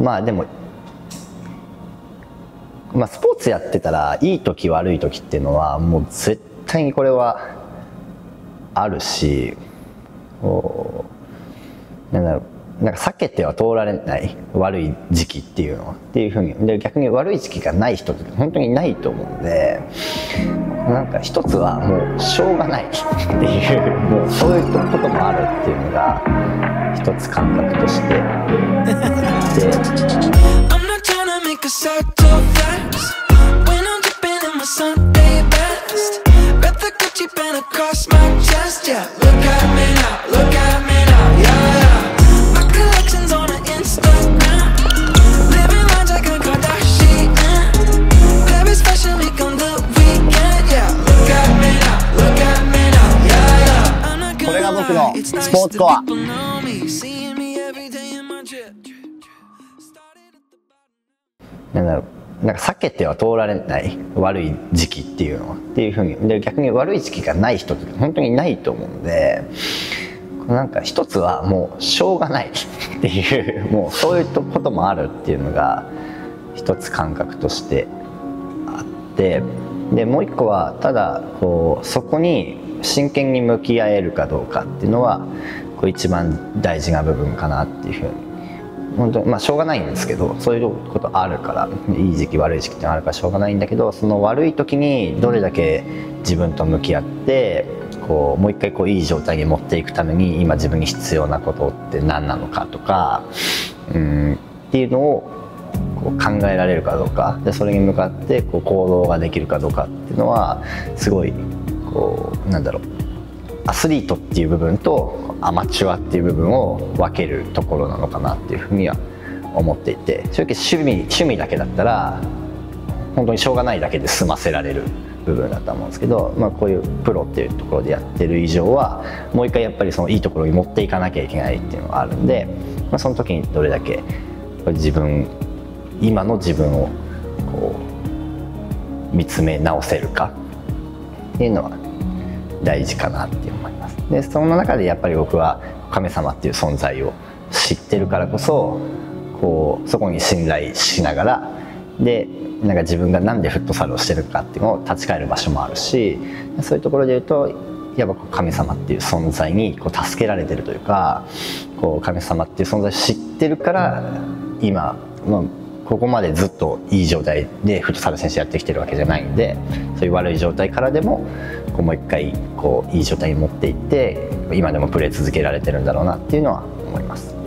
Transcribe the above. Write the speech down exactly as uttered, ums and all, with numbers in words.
まあでも、まあ、スポーツやってたらいい時悪い時っていうのはもう絶対にこれはあるし、こうなんだろう、なんか避けては通られない悪い時期っていうのはっていうふうにで、逆に悪い時期がない人って本当にいないと思うんで、なんか一つはもうしょうがないっていう、もうそういうこともあるっていうのが一つ感覚としてで。これが僕のスポーツコア。なんだろう、なんか避けては通られない悪い時期っていうのはっていうふうにで、逆に悪い時期がない人って本当にいないと思うんで、なんか一つはもうしょうがないっていう、もうそういうこともあるっていうのが一つ感覚としてあって、でもう一個はただこうそこに真剣に向き合えるかどうかっていうのはこう一番大事な部分かなっていうふうに、本当にまあしょうがないんですけど、そういうことあるから、いい時期悪い時期ってのあるからしょうがないんだけど、その悪い時にどれだけ自分と向き合ってこうもう一回こういい状態に持っていくために今自分に必要なことって何なのかとか、うんっていうのをこう考えられるかどうかで、それに向かってこう行動ができるかどうかっていうのはすごいこうなんだろう、アスリートっていう部分とアマチュアっていう部分を分けるところなのかなっていうふうには思っていて、正直趣味趣味だけだったら本当にしょうがないだけで済ませられる部分だと思うんですけど、まあ、こういうプロっていうところでやってる以上はもう一回やっぱりそのいいところに持っていかなきゃいけないっていうのがあるんで、まあ、その時にどれだけ自分今の自分をこう見つめ直せるかっていうのは大事かなって思います。でその中でやっぱり僕は神様っていう存在を知ってるからこそ、こうそこに信頼しながらで、なんか自分がなんでフットサルをしてるかっていうのを立ち返る場所もあるし、そういうところで言うとやっぱ神様っていう存在にこう助けられてるというか、こう神様っていう存在を知ってるから今、まあ、ここまでずっといい状態でフットサル選手やってきてるわけじゃないんで、そういう悪い状態からでもこうもう一回こういい状態に持っていって今でもプレー続けられてるんだろうなっていうのは思います。